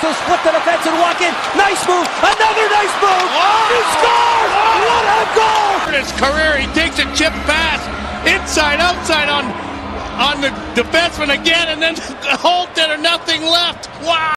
to split the defense and walk in. Nice move. Another nice move. He scores. What a goal. In his career, he takes a chip pass inside, outside on the defenseman again, and then Holt did nothing left. Wow.